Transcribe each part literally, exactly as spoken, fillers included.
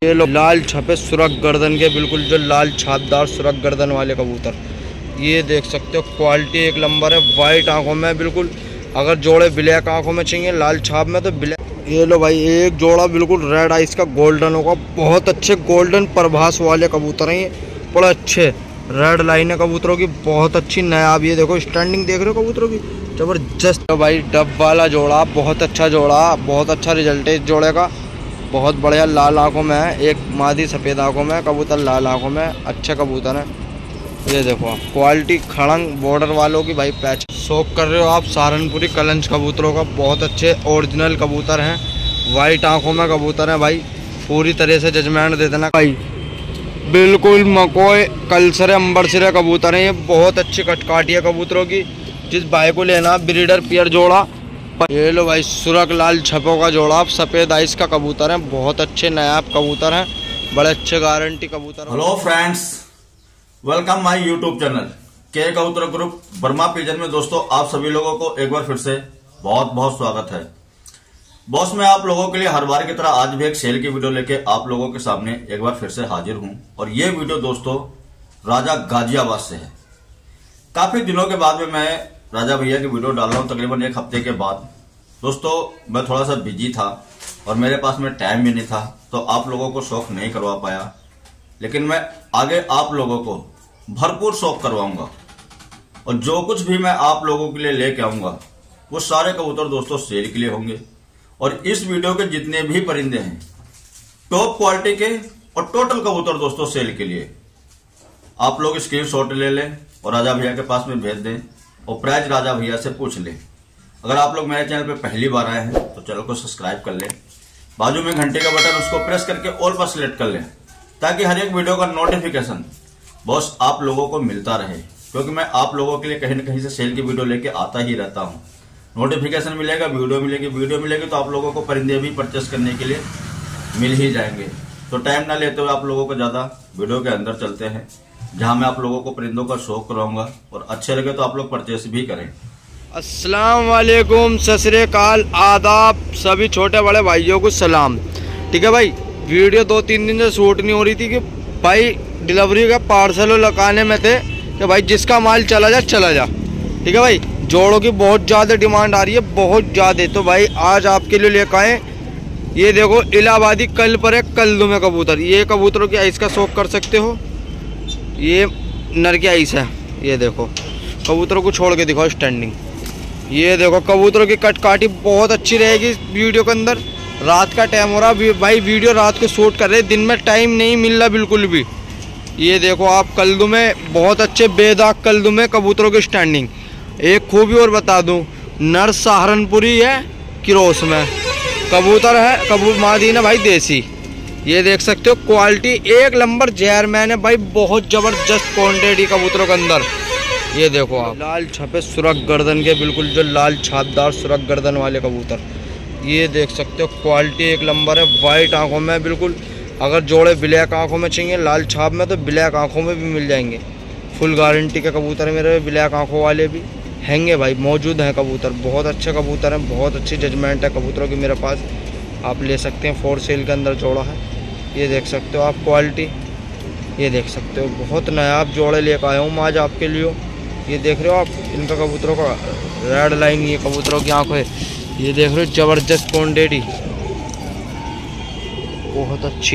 ये लो लाल छपे सुरख गर्दन के, बिल्कुल जो लाल छापदार सुरख गर्दन वाले कबूतर, ये देख सकते हो क्वालिटी एक नंबर है। वाइट आंखों में बिल्कुल, अगर जोड़े ब्लैक आंखों में चाहिए लाल छाप में तो ब्लैक। ये लो भाई एक जोड़ा बिल्कुल रेड आइस का गोल्डन होगा, बहुत अच्छे गोल्डन प्रभास वाले कबूतर हैं ये, बड़े अच्छे रेड लाइन है कबूतरों की, बहुत अच्छी नायाब। ये देखो स्टैंडिंग देख रहे हो कबूतरों की, जबरदस्त। तो भाई डब वाला जोड़ा, बहुत अच्छा जोड़ा, बहुत अच्छा रिजल्ट है इस जोड़े का, बहुत बढ़िया। लाल आंखों में है, एक मादी सफ़ेद आंखों में, कबूतर लाल आंखों में, अच्छे कबूतर हैं। ये देखो आप क्वालिटी खड़ंग बॉर्डर वालों की भाई पैच शौक कर रहे हो आप सहारनपुरी कलंच कबूतरों का, बहुत अच्छे ओरिजिनल कबूतर हैं, वाइट आंखों में कबूतर हैं भाई, पूरी तरह से जजमेंट दे देना भाई। बिल्कुल मकोय कलसरे अंबर सिरे कबूतर हैं ये, बहुत अच्छी कटकाटिया कबूतरों की। जिस भाई को लेना ब्रीडर पियर जोड़ा, ये लो भाई सुरख लाल छपों का जोड़ा, सफ़ेद आइस का कबूतर है, बहुत अच्छे नायाब कबूतर हैं, बड़े अच्छे गारंटी कबूतर। Hello friends, welcome my YouTube channel के कबूतर ग्रुप बर्मा पिजन में। दोस्तों आप सभी लोगों को एक बार फिर से बहुत बहुत स्वागत है। बॉस मैं आप लोगों के लिए हर बार की तरह आज भी एक सेल की वीडियो लेके आप लोगों के सामने एक बार फिर से हाजिर हूं, और ये वीडियो दोस्तों राजा गाजियाबाद से है। काफी दिनों के बाद में मैं राजा भैया की वीडियो डाल रहा हूं, तकरीबन एक हफ्ते के बाद। दोस्तों मैं थोड़ा सा बिजी था और मेरे पास में टाइम भी नहीं था, तो आप लोगों को शौक नहीं करवा पाया, लेकिन मैं आगे आप लोगों को भरपूर शौक करवाऊंगा, और जो कुछ भी मैं आप लोगों के लिए लेके आऊंगा वो सारे कबूतर दोस्तों सेल के लिए होंगे। और इस वीडियो के जितने भी परिंदे हैं टॉप क्वालिटी के और टोटल कबूतर दोस्तों सेल के लिए। आप लोग स्क्रीनशॉट ले लें और राजा भैया के पास में भेज दें, और प्राइस राजा भैया से पूछ लें। अगर आप लोग मेरे चैनल पे पहली बार आए हैं तो चैनल को सब्सक्राइब कर लें, बाजू में घंटे का बटन उसको प्रेस करके ऑल पर सिलेक्ट कर लें, ताकि हर एक वीडियो का नोटिफिकेशन बॉस आप लोगों को मिलता रहे, क्योंकि मैं आप लोगों के लिए कहीं न कहीं से सेल की वीडियो लेके आता ही रहता हूँ। नोटिफिकेशन मिलेगा, वीडियो मिलेगी, वीडियो मिलेगी तो आप लोगों को परिंदे भी परचेस करने के लिए मिल ही जाएंगे। तो टाइम ना लेते हुए आप लोगों को ज्यादा वीडियो के अंदर चलते हैं, जहां मैं आप लोगों को परिंदों का शौक कराऊंगा, और अच्छे लगे तो आप लोग परचेस भी करें। अस्सलाम वालेकुम, सत श्री अकाल, आदाब, सभी छोटे बड़े भाइयों को सलाम। ठीक है भाई, वीडियो दो तीन दिन से शूट नहीं हो रही थी कि भाई डिलीवरी का पार्सल लगाने में थे कि भाई जिसका माल चला जा चला जा। ठीक है भाई, जोड़ों की बहुत ज़्यादा डिमांड आ रही है, बहुत ज़्यादा। तो भाई आज आपके लिए लेकर आए, ये देखो इलाहाबादी कल पर है कल्लू में कबूतर। ये कबूतरों की आइस का शौक कर सकते हो, ये नर की आइस है। ये देखो कबूतरों को छोड़ के दिखाओ स्टैंडिंग, ये देखो कबूतरों की कटकाठी बहुत अच्छी रहेगी वीडियो के अंदर। रात का टाइम हो रहा भाई, वीडियो रात को शूट कर रहे, दिन में टाइम नहीं मिल रहा बिल्कुल भी। ये देखो आप कल्दू में बहुत अच्छे बेदाग कल्दू में कबूतरों की स्टैंडिंग। एक खूबी और बता दूं, नर सहारनपुरी है, किरोस में कबूतर है, कबूतर मादी ना भाई देसी। ये देख सकते हो क्वालिटी एक नंबर जैरमैन है भाई, बहुत जबरदस्त क्वांटिटी कबूतरों के अंदर। ये देखो आप लाल छपे सुरख गर्दन के, बिल्कुल जो लाल छापदार सुरख गर्दन वाले कबूतर, ये देख सकते हो क्वालिटी एक नंबर है। वाइट आंखों में बिल्कुल, अगर जोड़े ब्लैक आंखों में चाहिए लाल छाप में तो ब्लैक आंखों में भी मिल जाएंगे। फुल गारंटी के कबूतर है मेरे, ब्लैक आंखों वाले भी हैंगे भाई, मौजूद हैं कबूतर, बहुत अच्छे कबूतर हैं, बहुत अच्छी जजमेंट है कबूतरों की मेरे पास, आप ले सकते हैं। फोर सेल के अंदर जोड़ा है, ये देख सकते हो आप क्वालिटी, ये देख सकते हो बहुत नायाब जोड़े लेकर आया हूँ मैं आज आपके लिए। ये देख रहे हो आप इनका कबूतरों का रेड लाइन, ये कबूतरों की आंखों है, ये देख रहे हो जबरदस्त क्वांटिटी, बहुत अच्छी।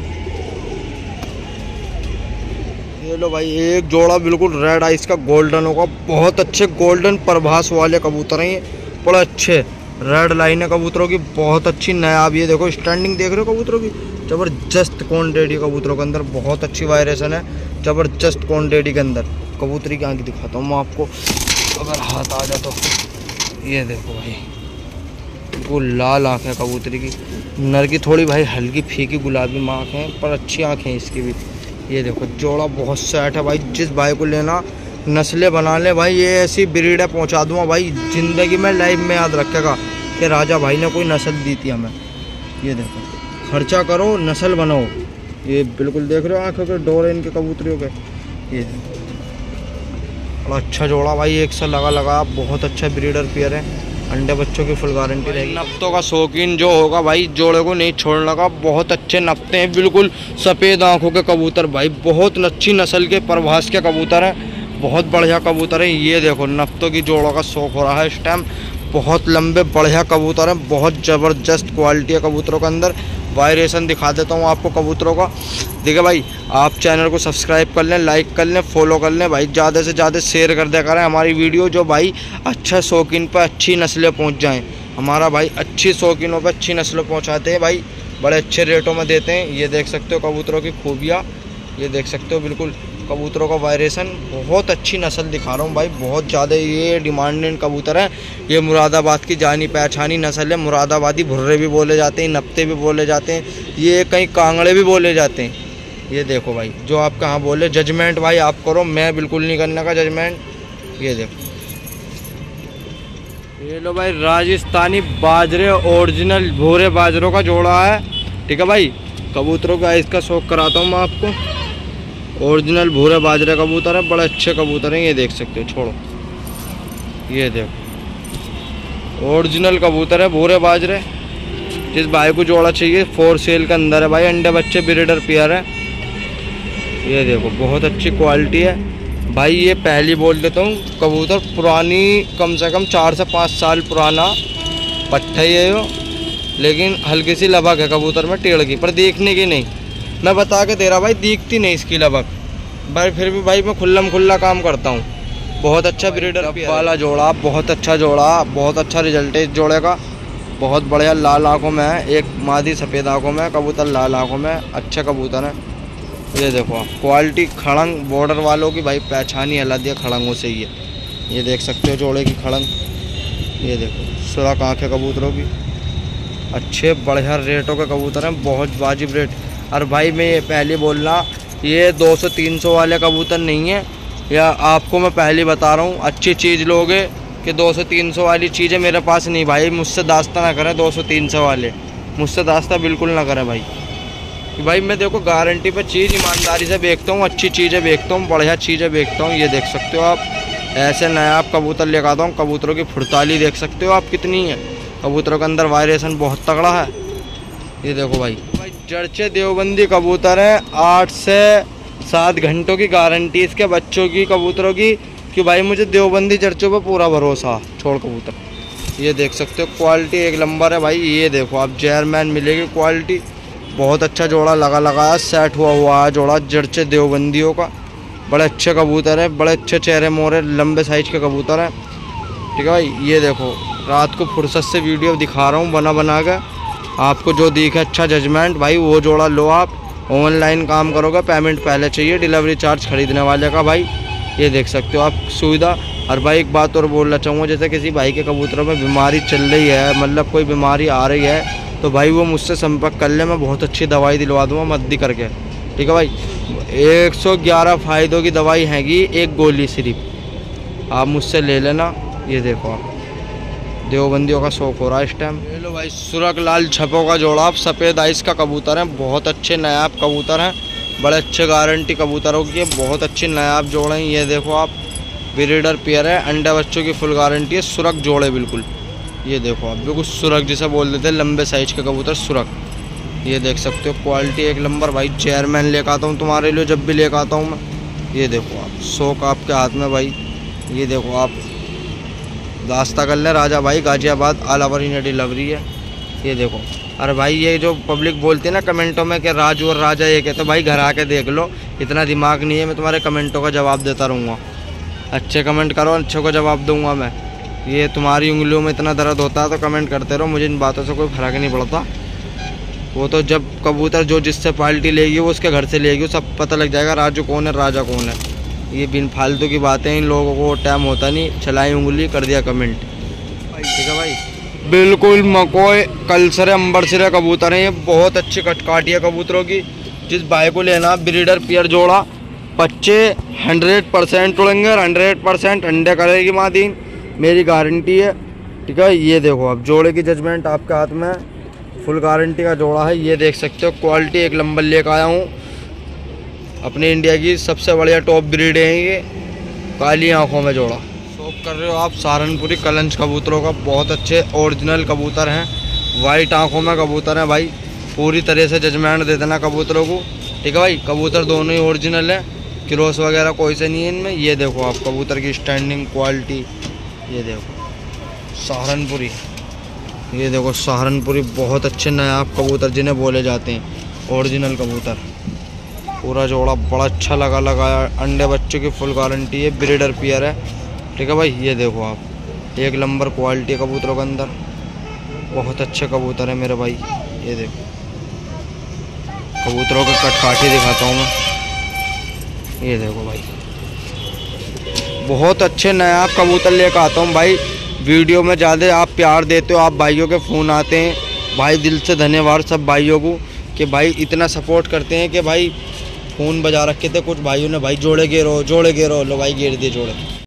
ये लो भाई एक जोड़ा बिल्कुल रेड आइस का गोल्डन होगा, बहुत अच्छे गोल्डन प्रभास वाले कबूतर हैं ये, बड़े अच्छे रेड लाइन है कबूतरों की, बहुत अच्छी नायाब। ये देखो स्टैंडिंग देख रहे हो कबूतरों की, जबरदस्त क्वांटिटी कबूतरों के अंदर, बहुत अच्छी वायरेशन है, जबरदस्त क्वांटिटी के अंदर। कबूतरी की आंखें दिखाता हूँ मैं आपको, अगर हाथ आ जाए तो। ये देखो भाई वो लाल आँख है कबूतरी की, नर की थोड़ी भाई हल्की फीकी गुलाबी आँखें हैं, पर अच्छी आँखें हैं इसकी भी। ये देखो जोड़ा बहुत सेट है भाई, जिस भाई को लेना नस्लें बना ले भाई, ये ऐसी ब्रीड है पहुँचा दूँगा भाई, ज़िंदगी में लाइफ में याद रखेगा कि राजा भाई ने कोई नस्ल दी थी हमें। ये देखो खर्चा करो नस्ल बनाओ, ये बिल्कुल देख रहे हो आँखों के डोर इनके कबूतरियों के। ये बड़ा अच्छा जोड़ा भाई, एक सा लगा लगा, बहुत अच्छा ब्रीडर पेयर है, अंडे बच्चों की फुल गारंटी रहेगी। नफ्तों का शौकीन जो होगा भाई, जोड़े को नहीं छोड़ने का। बहुत अच्छे नफ्ते हैं, बिल्कुल सफ़ेद आंखों के कबूतर भाई, बहुत अच्छी नस्ल के प्रभास के कबूतर हैं, बहुत बढ़िया कबूतर हैं। ये देखो नफ्तों की जोड़ों का शौक हो रहा है इस टाइम। बहुत लंबे बढ़िया कबूतर हैं, बहुत ज़बरदस्त क्वालिटी है कबूतरों के अंदर। वायरेशन दिखा देता हूँ आपको कबूतरों का। देखिए भाई, आप चैनल को सब्सक्राइब कर लें, लाइक कर लें, फॉलो कर लें भाई, ज़्यादा से ज़्यादा शेयर कर दिया करें हमारी वीडियो, जो भाई अच्छा शौकीन पर अच्छी नस्लें पहुँच जाएँ। हमारा भाई अच्छी शौकीनों पर अच्छी नस्लें पहुँचाते हैं भाई, बड़े अच्छे रेटों में देते हैं। ये देख सकते हो कबूतरों की खूबियाँ, ये देख सकते हो बिल्कुल कबूतरों का वायरेशन। बहुत अच्छी नस्ल दिखा रहा हूँ भाई, बहुत ज़्यादा ये डिमांडेड कबूतर हैं। ये मुरादाबाद की जानी पहचानी नस्ल है। मुरादाबादी भुर्रे भी बोले जाते हैं, नफ्ते भी बोले जाते हैं, ये कहीं कांगड़े भी बोले जाते हैं। ये देखो भाई, जो आप कहाँ बोले जजमेंट भाई आप करो, मैं बिल्कुल नहीं करने का जजमेंट। ये देखो, ये लो भाई राजस्थानी बाजरे ओरिजिनल भूरे बाजरों का जोड़ा है। ठीक है भाई, कबूतरों का इसका शौक कराता हूँ मैं आपको। ओरिजिनल भूरे बाजरे कबूतर है, बड़े अच्छे कबूतर हैं। ये देख सकते हो, छोड़ो, ये देखो ओरिजिनल कबूतर है भूरे बाजरे। जिस भाई को जोड़ा चाहिए फोर सेल के अंदर है भाई, अंडे बच्चे ब्रीडर पेयर है। ये देखो बहुत अच्छी क्वालिटी है भाई। ये पहली बोल देता हूँ, कबूतर पुरानी कम से कम चार से पाँच साल पुराना पट्टा ही है यो, लेकिन हल्की सी लबक है कबूतर में टेढ़ की, पर देखने की नहीं। मैं बता के दे रहा भाई, दिखती नहीं इसकी लबक भाई, फिर भी भाई मैं खुल्लम खुल्ला काम करता हूँ। बहुत अच्छा ब्रीडर वाला जोड़ा, बहुत अच्छा जोड़ा, बहुत अच्छा रिजल्ट है इस जोड़े का। बहुत बढ़िया, लाल आँखों में है, एक मादी सफ़ेद आँखों में, कबूतर लाल आँखों में, अच्छे कबूतर हैं। ये देखो आप क्वालिटी, खड़ंग बॉर्डर वालों की भाई पहचान ही अलग है खड़ंगों से ही है। ये देख सकते हो जोड़े की खड़ंग, ये देखो सुराख आँखें कबूतरों की, अच्छे बढ़िया रेटों के कबूतर हैं, बहुत वाजिब रेट। और भाई मैं ये पहले बोलना, ये दो सौ तीन सौ वाले कबूतर नहीं है, या आपको मैं पहले बता रहा हूँ, अच्छी चीज़ लोगे कि दो सौ तीन सौ वाली चीज़ें मेरे पास नहीं भाई। मुझसे दास्ता ना करें दो सौ तीन सौ वाले, मुझसे दास्ता बिल्कुल ना करें भाई। कि भाई मैं देखो गारंटी पे चीज़ ईमानदारी से बेचता हूँ, अच्छी चीज़ें बेचता हूँ, बढ़िया चीज़ें बेचता हूँ। ये देख सकते हो आप, ऐसे नया आप कबूतर लेकर आता हूँ। कबूतरों की फुर्ताली देख सकते हो आप कितनी है, कबूतरों के अंदर वायरेशन बहुत तगड़ा है। ये देखो भाई, भाई जर्चे देवबंदी कबूतर हैं, आठ से सात घंटों की गारंटी इसके बच्चों की कबूतरों की, कि भाई मुझे देवबंदी जर्चों पर पूरा भरोसा। छोड़ कबूतर, ये देख सकते हो क्वालिटी एक नंबर है भाई। ये देखो आप जैरमैन मिलेगी क्वालिटी, बहुत अच्छा जोड़ा लगा लगाया, सेट हुआ हुआ है जोड़ा जर्चे देवबंदियों का। बड़े अच्छे कबूतर हैं, बड़े अच्छे चेहरे मोहरे लंबे साइज के कबूतर हैं। ठीक है भाई, ये देखो रात को फुर्सत से वीडियो दिखा रहा हूँ बना बना के, आपको जो दिखे अच्छा जजमेंट भाई वो जोड़ा लो। आप ऑनलाइन काम करोगे, पेमेंट पहले चाहिए, डिलीवरी चार्ज खरीदने वाले का भाई। ये देख सकते हो आप सुविधा। और भाई एक बात और बोलना चाहूँगा, जैसे किसी भाई के कबूतरों में बीमारी चल रही है, मतलब कोई बीमारी आ रही है, तो भाई वो मुझसे संपर्क कर ले, मैं बहुत अच्छी दवाई दिलवा दूँगा मद्दी करके। ठीक है भाई, एक सौ ग्यारह फ़ायदों की दवाई हैगी, एक गोली सिर्फ, आप मुझसे ले लेना। ये देखो आप देवबंदियों का शौक हो रहा है इस टाइम। ले लो भाई सुरख लाल छपों का जोड़ा, आप सफ़ेद आइस का कबूतर है, बहुत अच्छे नायाब कबूतर हैं, बड़े अच्छे गारंटी कबूतरों की, बहुत अच्छे नायाब जोड़े हैं। ये देखो आप ब्रीडर पेयर है, अंडे बच्चों की फुल गारंटी है, सुरख जोड़े बिल्कुल। ये देखो आप बिल्कुल सुरख जिसे बोल देते हैं, लंबे साइज के कबूतर सुरख। ये देख सकते हो क्वालिटी एक नंबर भाई। चेयरमैन लेकर आता हूँ तुम्हारे लिए, जब भी लेकर आता हूँ मैं। ये देखो आप शौक आपके हाथ में भाई। ये देखो आप दास्ता कर लें, राजा भाई Ghaziabad all over India delivery है। ये देखो, अरे भाई ये जो पब्लिक बोलती है ना कमेंटों में कि राजू और राजा एक है, तो भाई घर आके देख लो, इतना दिमाग नहीं है, मैं तुम्हारे कमेंटों का जवाब देता रहूँगा। अच्छे कमेंट करो, अच्छे को जवाब दूंगा मैं। ये तुम्हारी उंगलियों में इतना दर्द होता है तो कमेंट करते रहो, मुझे इन बातों से कोई फर्क नहीं पड़ता। वो तो जब कबूतर जो जिससे पार्टी लेगी वो उसके घर से लेगी, सब पता लग जाएगा राजू कौन है राजा कौन है। ये बिन फालतू की बातें, इन लोगों को टाइम होता नहीं, चलाई उंगली कर दिया कमेंट। ठीक है भाई, बिल्कुल मकोय कलसरे अंबर सिरे कबूतर हैं, ये बहुत अच्छी कटकाटिया कबूतरों की। जिस भाई को लेना ब्रीडर पेयर जोड़ा, बच्चे हंड्रेड परसेंट उड़ेंगे और हंड्रेड परसेंट अंडे करेगी मादी, मेरी गारंटी है। ठीक है, ये देखो आप जोड़े की जजमेंट आपके हाथ में, फुल गारंटी का जोड़ा है। ये देख सकते हो क्वालिटी एक नंबर लेकर आया हूँ, अपने इंडिया की सबसे बढ़िया टॉप ब्रीड है ये, काली आंखों में जोड़ा। शौक चेक कर रहे हो आप सहारनपुरी कलंच कबूतरों का, बहुत अच्छे ओरिजिनल कबूतर हैं, वाइट आंखों में कबूतर हैं भाई। पूरी तरह से जजमेंट दे देना कबूतरों को, ठीक है भाई। कबूतर दोनों ही ओरिजिनल है, क्रॉस वगैरह कोई से नहीं है इनमें। ये देखो आप कबूतर की स्टैंडिंग क्वालिटी, ये देखो सहारनपुरी, ये देखो सहारनपुरी बहुत अच्छे नायाब कबूतर जिन्हें बोले जाते हैं, ओरिजिनल कबूतर। पूरा जोड़ा बड़ा अच्छा लगा लगाया, अंडे बच्चों की फुल गारंटी है, ब्रीडर पेयर है, ठीक है भाई। ये देखो आप एक नंबर क्वालिटी है कबूतरों के अंदर, बहुत अच्छे कबूतर है मेरे भाई। ये देखो कबूतरों के कटकाठी दिखाता हूँ मैं, ये देखो भाई बहुत अच्छे नायाब कबूतर लेकर आता हूँ भाई। वीडियो में ज़्यादा आप प्यार देते हो, आप भाइयों के फ़ोन आते हैं भाई, दिल से धन्यवाद सब भाइयों को कि भाई इतना सपोर्ट करते हैं कि भाई फ़ोन बजा रखे थे कुछ भाइयों ने, भाई जोड़े गिरो जोड़े गिरो, लो भाई गिर दिए जोड़े।